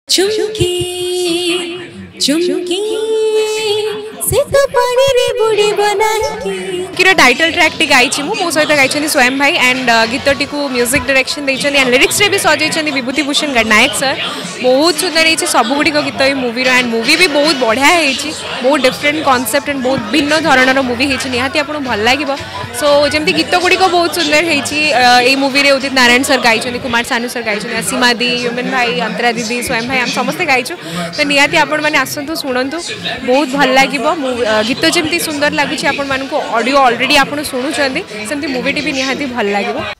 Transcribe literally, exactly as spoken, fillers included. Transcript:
चुमकी चुमकी से तो पानी रे बुड़ी बनाई किरा टाइटल ट्रैक टी गाई मु मो सहित गाई स्वयं भाई एंड गीत टी को म्यूजिक डायरेक्शन देछन एंड लिरिक्स रे भी सजेछन विभूति भूषण गणनायक सर बहुत सुंदर है सब गुड़िक गीत मूवी एंड मूवी भी बहुत बढ़िया है बहुत डिफरेंट कॉन्सेप्ट एंड बहुत भिन्न धरणर मूवी है निहाती आपको भल लगे सो जमी गीत गुड़िक बहुत सुंदर है मूवी रे उदित नारायण सर गाई कुमार सानू सर गाई सीमा दी ह्यूमन भाई अंतरा दीदी स्वयं भाई आम समस्ते गाइचु तो निहाती आपण मैंने आसतु शुणु बहुत भल लगे गीत जमी सुंदर लगुच आपण ऑडियो ऑलरेडी आप शुणुंट सेमती मूवी टी भी निहाती भल लगे।